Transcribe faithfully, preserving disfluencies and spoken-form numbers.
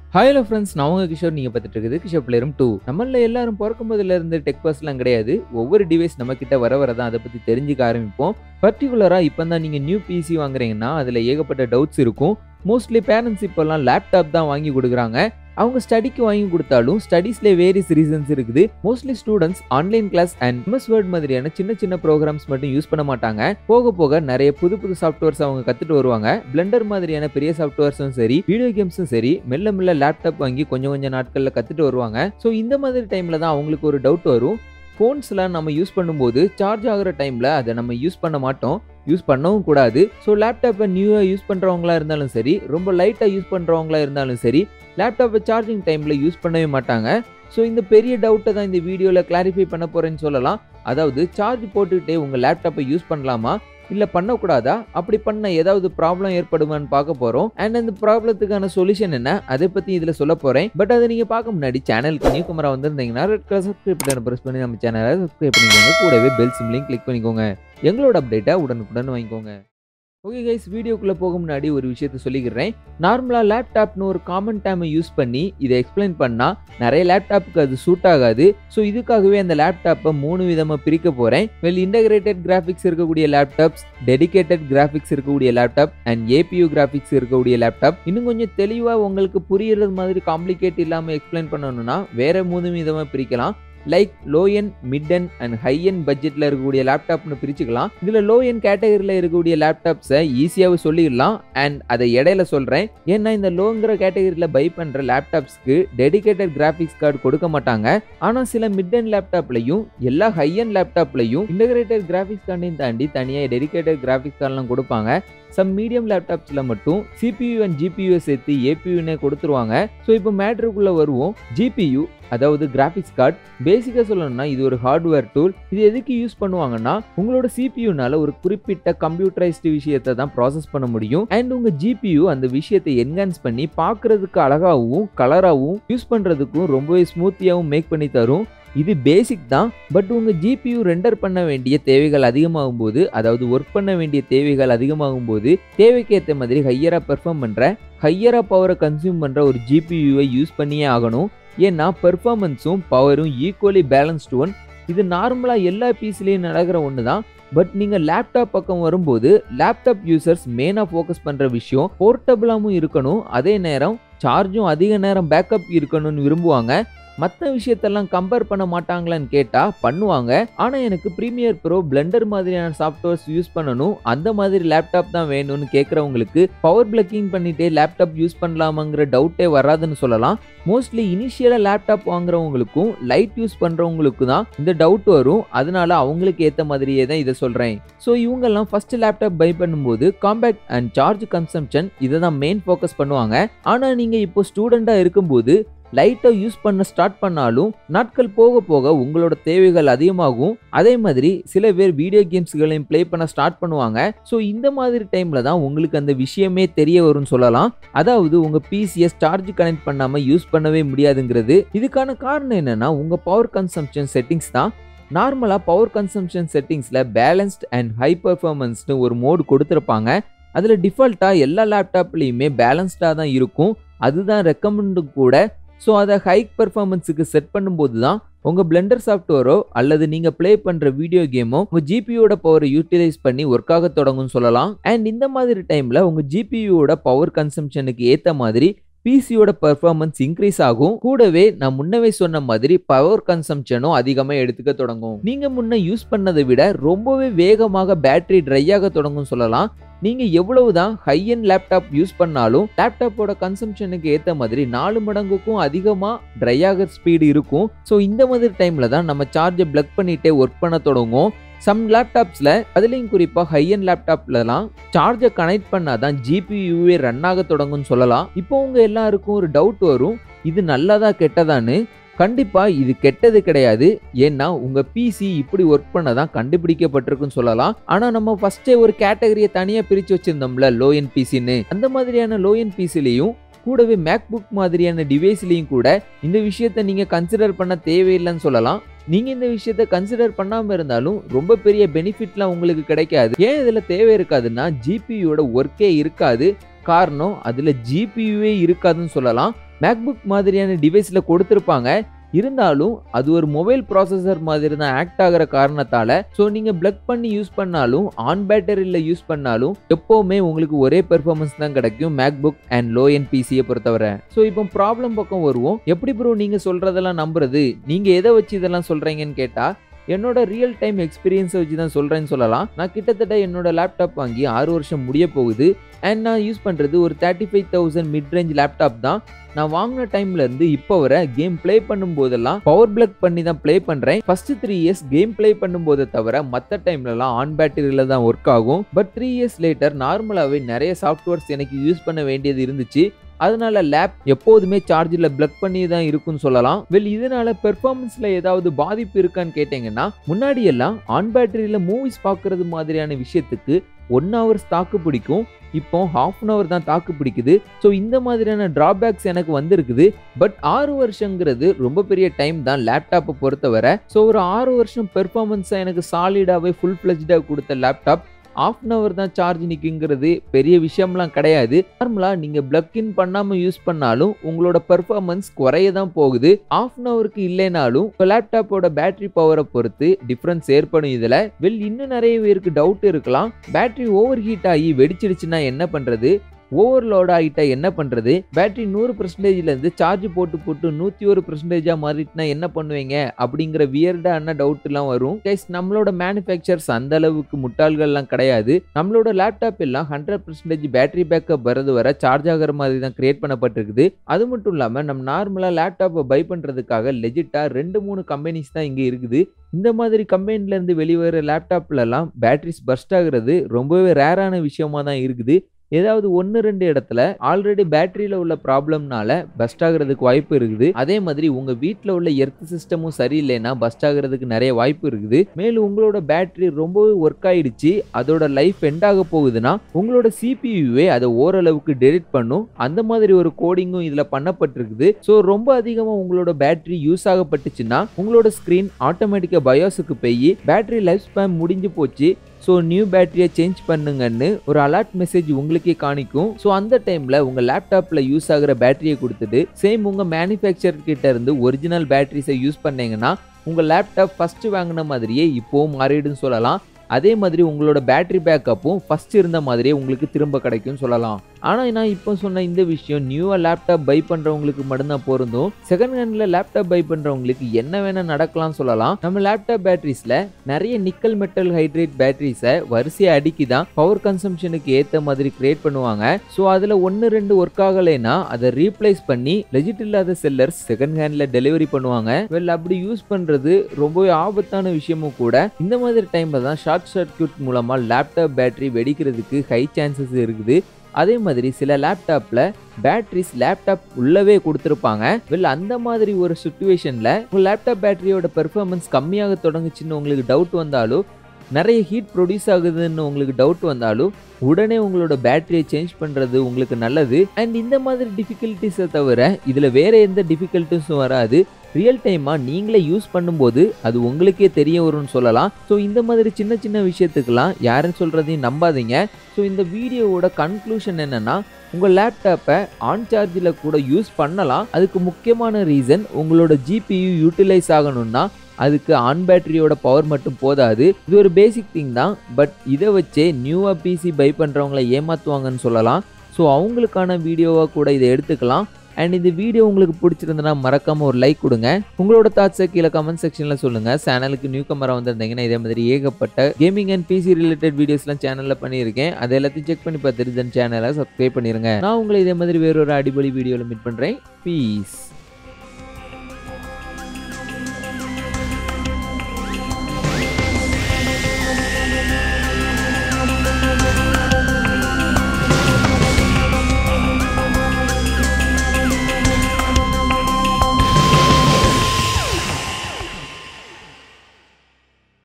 Hi hello friends, நான் உங்க கிஷோர். நீங்க பார்த்துட்டு இருக்குது Kishoreplayroom two. நம்மள எல்லாரும் பிறக்கும்போதுல இருந்து டெக் பர்சன்லாம் கிடையாது. ஒவ்வொரு டிவைஸ் நம்ம கிட்ட வர வர தான் அதை பத்தி தெரிஞ்சுக்க ஆரம்பிப்போம். பர்టిక్యులரா இப்பதான் நீங்க நியூ பிசி வாங்குறீங்கன்னா அதுல ஏகப்பட்ட டவுட்ஸ் இருக்கும். மோஸ்ட்லி பேரண்ட்ஸ் இப்போலாம் லேப்டாப் தான் வாங்கி கொடுக்குறாங்க. அவங்க ஸ்டடிக்கு வாங்கி கொடுத்தாலும் ஸ்டடீஸ்ல வேரியஸ் ரீசன்ஸ் இருக்குது. Mostly students online class and MS Word மாதிரியான சின்ன சின்ன ப்ரோக்ராம்ஸ் மட்டும் யூஸ் பண்ண மாட்டாங்க. போக போக நிறைய புது புது சாஃப்ட்வேர்ஸ் அவங்க கத்துட்டு வருவாங்க. பிளெண்டர் மாதிரியான பெரிய சாஃப்ட்வேர்ஸும் சரி, வீடியோ கேம்ஸும் சரி, மெல்ல மெல்ல லேப்டாப் வாங்கி கொஞ்சம் கொஞ்சம் நாட்கள்ல கத்துட்டு வருவாங்க. ஸோ இந்த மாதிரி டைம்ல தான் அவங்களுக்கு ஒரு டவுட் வரும். ஃபோன்ஸ்லாம் நம்ம யூஸ் பண்ணும்போது சார்ஜ் ஆகிற டைம்ல அதை நம்ம யூஸ் பண்ண மாட்டோம், யூஸ் பண்ணவும் கூடாது. ஸோ லேப்டாப்பை நியூவாக யூஸ் பண்ணுறவங்களா இருந்தாலும் சரி, ரொம்ப லைட்டாக யூஸ் பண்ணுறவங்களா இருந்தாலும் சரி, லேப்டாப்பை சார்ஜிங் டைமில் யூஸ் பண்ணவே மாட்டாங்க. ஸோ இந்த பெரிய டவுட்டை தான் இந்த வீடியோவில் கிளாரிஃபை பண்ண போகிறேன்னு சொல்லலாம். அதாவது சார்ஜ் போட்டுக்கிட்டே உங்கள் லேப்டாப்பை யூஸ் பண்ணலாமா இல்லை பண்ணக்கூடாதா, அப்படி பண்ண ஏதாவது ப்ராப்ளம் ஏற்படுமான்னு பார்க்க போகிறோம். அண்ட் அந்த ப்ராப்ளத்துக்கான சொல்யூஷன் என்ன அதை பற்றி இதில் சொல்ல போகிறேன். பட் அதை நீங்கள் பார்க்க முன்னாடி சேனலுக்கு நியூ கமரா வந்திருந்தீங்கன்னா ரெட் கலர் சப்ஸ்கிரைப் பட்டனை ப்ரெஸ் பண்ணி நம்ம சேனலை சப்ஸ்கிரைப் பண்ணிக்கோங்க. கூடவே பெல் சிம்லையும் கிளிக் பண்ணிக்கோங்க. எங்களோட அப்டேட்டை உடனுக்குடன் வாங்கிக்கோங்க. ஓகே கைஸ், வீடியோக்குள்ளே போக முன்னாடி ஒரு விஷயத்த சொல்லிக்கிறேன். நார்மலாக லேப்டாப்னு ஒரு காமன் டேமை யூஸ் பண்ணி இதை எக்ஸ்பிளைன் பண்ணால் நிறைய லேப்டாப்புக்கு அது சூட் ஆகாது. ஸோ இதுக்காகவே அந்த லேப்டாப்பை மூணு விதமாக பிரிக்க போகிறேன். வெல் இன்டகிரேட்டட் கிராஃபிக்ஸ் இருக்கக்கூடிய லேப்டாப்ஸ், டெடிகேட்டட் கிராஃபிக்ஸ் இருக்கக்கூடிய லேப்டாப் அண்ட் ஏபியூ கிராஃபிக்ஸ் இருக்கக்கூடிய லேப்டாப். இன்னும் கொஞ்சம் தெளிவாக உங்களுக்கு புரியுறது மாதிரி காம்ப்ளிகேட் இல்லாமல் எக்ஸ்பிளைன் பண்ணணும்னா வேற மூணு விதமாக பிரிக்கலாம். Like low end, mid end and high end பட்ஜெட்ல இருக்கக்கூடிய லேப்டாப்னு பிரிச்சுக்கலாம். இதுல லோ என் கேட்டகரியில இருக்கக்கூடிய லேப்டாப்ஸை ஈஸியாவே சொல்லிடலாம். அண்ட் அதை இடையில சொல்றேன், ஏன்னா இந்த லோங்கிற கேட்டகரியில பை பண்ற லேப்டாப்ஸ்க்கு டெடிகேட்டட் கிராஃபிக்ஸ் கார்டு கொடுக்க மாட்டாங்க. ஆனா சில மிட் என் லேப்டாப்லையும் எல்லா ஹை என் லேப்டாப்லையும் இன்டகிரேட்டட் கிராஃபிக்ஸ் கார்டையும் தாண்டி தனியாக டெடிகேட்டட் கிராஃபிக்ஸ் கார்டெலாம் கொடுப்பாங்க. சம் மீடியம் லேப்டாப்ஸ்ல மட்டும் சிபியூ அண்ட் ஜிபியூ சேர்த்து ஏபியூனே கொடுத்துருவாங்க. ஸோ இப்போ மேட்ருக்குள்ள வருவோம். ஜிபியூ அதாவது கிராஃபிக்ஸ் கார்டு, பேசிக்காக சொல்லணும்னா இது ஒரு ஹார்ட்வேர் டூல். இது எதுக்கு யூஸ் பண்ணுவாங்கன்னா உங்களோட சிபியூனால ஒரு குறிப்பிட்ட கம்ப்யூட்டரைஸ்டு விஷயத்தை தான் ப்ராசஸ் பண்ண முடியும். அண்ட் உங்க ஜிபியூ அந்த விஷயத்தை என்ஹான்ஸ் பண்ணி பார்க்கறதுக்கு அழகாகவும் கலராகவும் யூஸ் பண்றதுக்கும் ரொம்பவே ஸ்மூத்தியாகவும் மேக் பண்ணி தரும். இது பேசிக் தான். பட் உங்க ஜிபியூ ரெண்டர் பண்ண வேண்டிய தேவைகள் அதிகமாகும் போது, அதாவது ஒர்க் பண்ண வேண்டிய தேவைகள் அதிகமாகும் போது தேவைக்கு ஏற்ற மாதிரி ஹையரா பெர்ஃபார்ம் பண்ற, ஹையரா பவரை கன்சியூம் பண்ற ஒரு ஜிபியூவை யூஸ் பண்ணியே ஆகணும். ஏன்னா பெர்ஃபார்மன்ஸும் பவரும் ஈக்குவலி பேலன்ஸ்டு ஒன். இது நார்மலா எல்லா பீஸ்லயும் நடக்கிற ஒன்று தான். பட் நீங்க லேப்டாப் பக்கம் வரும்போது லேப்டாப் யூசர்ஸ் மெயினா ஃபோக்கஸ் பண்ற விஷயம் போர்ட்டபிளாகவும் இருக்கணும், அதே நேரம் சார்ஜும் அதிக நேரம் பேக்கப் இருக்கணும்னு விரும்புவாங்க. மற்ற விஷயத்தெல்லாம் கம்பேர் பண்ண மாட்டாங்களான்னு கேட்டா பண்ணுவாங்க. ஆனா எனக்கு ப்ரீமியர் ப்ரோ, பிளெண்டர் மாதிரியான சாஃப்ட்வேர்ஸ் யூஸ் பண்ணணும், அந்த மாதிரி லேப்டாப் தான் வேணும்னு கேட்கறவங்களுக்கு பவர் பிளக்கிங் பண்ணிட்டே லேப்டாப் யூஸ் பண்ணலாமாங்கிற டவுட்டே வராதுன்னு சொல்லலாம். மோஸ்ட்லி இனிஷியலா லேப்டாப் வாங்குறவங்களுக்கும் லைட் யூஸ் பண்றவங்களுக்கு தான் இந்த டவுட் வரும். அதனால அவங்களுக்கு ஏற்ற மாதிரியே தான் இதை சொல்றேன். ஸோ இவங்கெல்லாம் ஃபர்ஸ்ட் லேப்டாப் பை பண்ணும்போது காம்பேக்ட் அண்ட் சார்ஜ் கன்சம்ஷன் இதை தான் மெயின் ஃபோக்கஸ் பண்ணுவாங்க. ஆனா நீங்க இப்போ ஸ்டூடெண்டா இருக்கும்போது லைட்டை யூஸ் பண்ண ஸ்டார்ட் பண்ணாலும் நாட்கள் போக போக உங்களோட தேவைகள் அதிகமாகும். அதே மாதிரி சில பேர் வீடியோ கேம்ஸ்களையும் பிளே பண்ண ஸ்டார்ட் பண்ணுவாங்க. ஸோ இந்த மாதிரி டைம்ல தான் உங்களுக்கு அந்த விஷயமே தெரிய வரும்னு சொல்லலாம். அதாவது உங்க பிசியை சார்ஜ் கனெக்ட் பண்ணாம யூஸ் பண்ணவே முடியாதுங்கிறது. இதுக்கான காரணம் என்னன்னா உங்க பவர் கன்சம்ஷன் செட்டிங்ஸ் தான். நார்மலா பவர் கன்சம்ஷன் செட்டிங்ஸ்ல பேலன்ஸ்ட் அண்ட் ஹை பெர்ஃபார்மன்ஸ்னு ஒரு மோடு கொடுத்துருப்பாங்க. அதுல டிஃபால்ட்டா எல்லா லேப்டாப்லயுமே பேலன்ஸ்டா தான் இருக்கும், அதுதான் ரெக்கமெண்டு கூட. ஸோ அதை ஹை பெர்ஃபார்மன்ஸுக்கு செட் பண்ணும்போது தான் உங்கள் பிளெண்டர் சாஃப்ட்வேரோ அல்லது நீங்கள் ப்ளே பண்ணுற வீடியோ கேமோ உங்கள் ஜிபியோட பவரை யூட்டிலைஸ் பண்ணி ஒர்க் ஆக தொடங்கும்னு சொல்லலாம். அண்ட் இந்த மாதிரி டைமில் உங்கள் ஜிபியோட பவர் கன்சம்ஷனுக்கு ஏற்ற மாதிரி பிசியோட பெர்ஃபார்மன்ஸ் இன்க்ரீஸ் ஆகும். கூடவே நான் முன்னவே சொன்ன மாதிரி பவர் கன்சம்ஷனும் அதிகமாக எடுத்துக்க தொடங்கும். நீங்கள் முன்ன யூஸ் பண்ணதை விட ரொம்பவே வேகமாக பேட்டரி ட்ரை ஆக தொடங்கும் சொல்லலாம். நீங்க எவ்வளவுதான் ஹை எண்ட் லேப்டாப் யூஸ் பண்ணாலும் லேப்டாப்போட கன்சம்ஷனுக்கு ஏற்ற மாதிரி நாலு மடங்குக்கும் அதிகமா ட்ரை ஆக ஸ்பீடு இருக்கும். ஸோ இந்த மாதிரி டைம்ல தான் நம்ம சார்ஜை பிளக் பண்ணிட்டே ஒர்க் பண்ண தொடங்கும். சம் லேப்டாப்ஸ்ல, அதுலயும் குறிப்பா ஹை எண்ட் லேப்டாப்லாம் சார்ஜை கனெக்ட் பண்ணாதான் ஜிபியூவே ரன் ஆக தொடங்கும்னு சொல்லலாம். இப்போ உங்க எல்லாருக்கும் ஒரு டவுட் வரும், இது நல்லதா கெட்டதான்னு. கண்டிப்பா இது கெட்டது கிடையாது. ஏன்னா உங்க பிசி இப்படி ஒர்க் பண்ணதான் கண்டுபிடிக்கப்பட்டிருக்குன்னு சொல்லலாம். ஆனா நம்ம ஃபர்ஸ்டே ஒரு கேட்டகரியை தனியா பிரிச்சு வச்சிருந்தோம்ல லோ என் பிசின்னு, அந்த மாதிரியான லோ என் பிசிலையும் கூடவே மேக்புக் மாதிரியான டிவைஸ்லையும் கூட இந்த விஷயத்த நீங்க கன்சிடர் பண்ண தேவையில்லைன்னு சொல்லலாம். நீங்க இந்த விஷயத்த கன்சிடர் பண்ணாம இருந்தாலும் ரொம்ப பெரிய பெனிஃபிட்லாம் உங்களுக்கு கிடைக்காது. ஏன் இதுல தேவை இருக்காதுன்னா ஜிபியோட ஒர்க்கே இருக்காது. காரணம் அதுல ஜிபியூவே இருக்காதுன்னு சொல்லலாம். மேக்புக் மாதிரியான டிவைஸ்ல கொடுத்திருப்பாங்க. இருந்தாலும் அது ஒரு மொபைல் ப்ராசஸர் மாதிரி தான் ஆக்ட் ஆகிற காரணத்தால ஸோ நீங்க பிளக் பண்ணி யூஸ் பண்ணாலும் ஆன் பேட்டரியில் யூஸ் பண்ணாலும் எப்பவுமே உங்களுக்கு ஒரே பெர்ஃபார்மன்ஸ் தான் கிடைக்கும் மேக்புக் அண்ட் லோ என் பிசியை பொறுத்தவரை. ஸோ இப்போ ப்ராப்ளம் பக்கம் வருவோம். எப்படி ப்ரோ நீங்க சொல்றதெல்லாம் நம்புறது, நீங்க எதை வச்சு இதெல்லாம் சொல்றீங்கன்னு கேட்டா என்னோட ரியல் டைம் எக்ஸ்பீரியன்ஸை வச்சு தான் சொல்றேன்னு சொல்லலாம். நான் கிட்டத்தட்ட என்னோட லேப்டாப் வாங்கி ஆறு வருஷம் முடிய போகுது. அண்ட் நான் யூஸ் பண்றது ஒரு thirty five thousand mid range laptop தான். நான் வாங்கின டைம்ல இருந்து இப்போ வர கேம் பிளே பண்ணும் போதெல்லாம் பவர் பிளக் பண்ணி தான் பிளே பண்றேன். First three years game play பண்ணும் போதை தவிர மற்ற டைம்லலாம் ஆன் பேட்டரியில தான் ஒர்க் ஆகும். பட் த்ரீ இயர்ஸ் லேட்டர் நார்மலாவே நிறைய சாஃப்ட்வேர்ஸ் எனக்கு யூஸ் பண்ண வேண்டியது இருந்துச்சு. அதனால லேப் எப்போதுமே சார்ஜில் பிளக் பண்ணி தான் இருக்குன்னு சொல்லலாம். வெல் இதனால பெர்ஃபார்மன்ஸ்ல ஏதாவது பாதிப்பு இருக்கான்னு கேட்டீங்கன்னா முன்னாடி எல்லாம் ஆன் பேட்டரியில மூவிஸ் பார்க்கறது மாதிரியான விஷயத்துக்கு ஒன் ஹவர்ஸ் தாக்கு பிடிக்கும். இப்போ ஹாஃப் அன் ஹவர் தான் தாக்கு பிடிக்குது. ஸோ இந்த மாதிரியான டிராபேக்ஸ் எனக்கு வந்திருக்குது. பட் ஆறு வருஷங்கிறது ரொம்ப பெரிய டைம் தான் லேப்டாப்பை பொறுத்தவரை. ஸோ ஒரு ஆறு வருஷம் பெர்ஃபார்மன்ஸை எனக்கு சாலிடாகவே ஃபுல் ஃபிளெஜ்டாக கொடுத்த லேப்டாப் ஆஃப் அன் ஹவர் தான் சார்ஜ் நிற்குங்கிறது பெரிய விஷயம்லாம் கிடையாது. நார்மலாக நீங்கள் பிளக் இன் பண்ணாமல் யூஸ் பண்ணாலும் உங்களோட பெர்ஃபார்மன்ஸ் குறைய தான் போகுது. ஆஃப் அன் ஹவருக்கு இல்லைனாலும் லேப்டாப்போட பேட்டரி பவரை பொறுத்து டிஃப்ரென்ஸ் ஏற்படும். இதில் வெல் இன்னும் நிறைய பேருக்கு டவுட் இருக்கலாம், பேட்டரி ஓவர் ஹீட் ஆகி வெடிச்சிடுச்சுன்னா என்ன பண்ணுறது, ஓவர்லோட் ஆகிட்டா என்ன பண்ணுறது, பேட்டரி நூறு பர்சன்டேஜ்ல இருந்து சார்ஜ் போட்டு போட்டு நூற்றி ஒரு பர்சன்டேஜா மாறிட்டுனா என்ன பண்ணுவீங்க அப்படிங்கிற வியர்டான டவுட் எல்லாம் வரும். கைஸ் நம்மளோட மேனுஃபேக்சர்ஸ் அந்த அளவுக்கு முட்டாள்கள்லாம் கிடையாது. நம்மளோட லேப்டாப் எல்லாம் ஹண்ட்ரட் பர்சன்டேஜ் பேட்டரி பேக்கப் வரது வர சார்ஜ் ஆகிற மாதிரி தான் கிரியேட் பண்ணப்பட்டிருக்குது. அது மட்டும் இல்லாமல் நம்ம நார்மலாக லேப்டாப்பை பை பண்ணுறதுக்காக லெஜிட்டா ரெண்டு மூணு கம்பெனிஸ் தான் இங்கே இருக்குது. இந்த மாதிரி கம்பெனில இருந்து வெளிவர லேப்டாப்லலாம் பேட்டரிஸ் பர்ஸ்ட் ஆகுறது ரொம்பவே ரேரான விஷயமா தான் இருக்குது. ஏதாவது ஒன்று ரெண்டு இடத்துல ஆல்ரெடி பேட்டரியில் உள்ள ப்ராப்ளம்னால பஸ்ட் ஆகிறதுக்கு வாய்ப்பு இருக்குது. அதே மாதிரி உங்கள் வீட்டில் உள்ள எர்த் சிஸ்டமும் சரியில்லைன்னா பஸ்ட் ஆகிறதுக்கு நிறைய வாய்ப்பு இருக்குது. மேலும் உங்களோட பேட்டரி ரொம்பவே ஒர்க் ஆயிடுச்சு, அதோட லைஃப் எண்ட் ஆக போகுதுன்னா உங்களோட சிபியூவே அதை ஓரளவுக்கு டெலிட் பண்ணும். அந்த மாதிரி ஒரு கோடிங்கும் இதில் பண்ணப்பட்டிருக்குது. ஸோ ரொம்ப அதிகமாக உங்களோட பேட்டரி யூஸ் ஆகப்பட்டுச்சுன்னா உங்களோட ஸ்க்ரீன் ஆட்டோமேட்டிக்காக பயோஸுக்கு போய் பேட்டரி லைஃப் ஸ்பேன் முடிஞ்சு போச்சு, ஸோ நியூ பேட்டரியை சேஞ்ச் பண்ணுங்கன்னு ஒரு அலர்ட் மெசேஜ் உங்களுக்கே காணிக்கும். ஸோ அந்த டைமில் உங்கள் லேப்டாப்பில் யூஸ் ஆகிற பேட்டரியை கொடுத்துட்டு சேம் உங்கள் மேனுஃபேக்சர் கிட்ட இருந்து ஒரிஜினல் பேட்டரிஸை யூஸ் பண்ணீங்கன்னா உங்கள் லேப்டாப் ஃபஸ்ட்டு வாங்கின மாதிரியே இப்போவும் மாறிடுன்னு சொல்லலாம். அதே மாதிரி உங்களோட பேட்டரி பேக்கப்பும் ஃபர்ஸ்ட் இருந்த மாதிரியே உங்களுக்கு திரும்ப கிடைக்கும்னு சொல்லலாம். ஆனால் நான் இப்போ சொன்ன இந்த விஷயம் நியூவாக லேப்டாப் பை பண்ணுறவங்களுக்கு மட்டும்தான் பொருந்தும். செகண்ட் ஹேண்டில் லேப்டாப் பை பண்ணுறவங்களுக்கு என்ன வேணால் நடக்கலாம்னு சொல்லலாம். நம்ம லேப்டாப் பேட்டரிஸில் நிறைய நிக்கல் மெட்டல் ஹைட்ரேட் பேட்டரிஸை வரிசையை அடுக்கி தான் பவர் கன்சம்ஷனுக்கு ஏற்ற மாதிரி கிரியேட் பண்ணுவாங்க. ஸோ அதில் ஒன்று ரெண்டு ஒர்க் ஆகலைன்னா அதை ரீப்ளேஸ் பண்ணி லெஜிட் இல்லாத செல்லர்ஸ் செகண்ட் ஹேண்டில் டெலிவரி பண்ணுவாங்க. வெல் அப்படி யூஸ் பண்ணுறது ரொம்பவே ஆபத்தான விஷயமும் கூட. இந்த மாதிரி டைமில் தான் ஷார்ட் சர்க்யூட் மூலமாக லேப்டாப் பேட்டரி வெடிக்கிறதுக்கு ஹை சான்சஸ் இருக்குது. அதே மாதிரி சில லேப்டாப்ல பேட்டரிஸ் லேப்டாப் உள்ளவே கொடுத்துருப்பாங்க. வெல் அந்த மாதிரி ஒரு சுச்சுவேஷன்ல உங்க லேப்டாப் பேட்டரியோட பெர்ஃபார்மன்ஸ் கம்மியாக தொடங்குச்சுன்னு உங்களுக்கு டவுட் வந்தாலும், நிறைய ஹீட் ப்ரொடியூஸ் ஆகுதுன்னு உங்களுக்கு டவுட் வந்தாலும் உடனே உங்களோட பேட்டரியை சேஞ்ச் பண்ணுறது உங்களுக்கு நல்லது. அண்ட் இந்த மாதிரி டிஃபிகல்ட்டிஸை தவிர இதில் வேற எந்த டிஃபிகல்ட்டிஸும் வராது. ரியல் டைமாக நீங்களே யூஸ் பண்ணும்போது அது உங்களுக்கே தெரிய வரும்னு சொல்லலாம். ஸோ இந்த மாதிரி சின்ன சின்ன விஷயத்துக்கெல்லாம் யாரும் சொல்கிறதையும் நம்பாதீங்க. ஸோ இந்த வீடியோவோட கன்க்ளூஷன் என்னென்னா, உங்கள் லேப்டாப்பை ஆன் சார்ஜில் கூட யூஸ் பண்ணலாம். அதுக்கு முக்கியமான ரீசன் உங்களோட ஜிபியு யூட்டிலைஸ் ஆகணும்னா அதுக்கு ஆன் பேட்டரியோட பவர் மட்டும் போதாது. இது ஒரு பேசிக் திங் தான். பட் இதை வச்சே நியூவாக பிசி பை பண்ணுறவங்கள ஏமாற்றுவாங்கன்னு சொல்லலாம். ஸோ அவங்களுக்கான வீடியோவாக கூட இதை எடுத்துக்கலாம். அண்ட் இந்த வீடியோ உங்களுக்கு பிடிச்சிருந்தனா மறக்காம ஒரு லைக் கொடுங்க. உங்களோட தாட்ஸை கீழே கமெண்ட் செக்ஷன்ல சொல்லுங்க. சேனலுக்கு நியூ கமரா வந்திருந்தீங்கன்னா இதே மாதிரி ஏகப்பட்ட கேமிங் அண்ட் பிசி ரிலேட்டட் வீடியோஸ்லாம் சேனல்ல பண்ணியிருக்கேன். அதை எல்லாத்தையும் செக் பண்ணி பார்த்துட்டு சேனலை சப்ஸ்கிரைப் பண்ணிருங்க. நான் உங்களை இதே மாதிரி வேறொரு அடிப்படை வீடியோவில் மீட் பண்றேன். பீஸ்.